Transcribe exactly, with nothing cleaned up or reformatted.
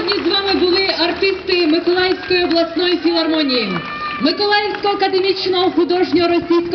Сьогодні з вами були артисти Миколаївської обласної філармонії, Миколаївського академічного художнього російського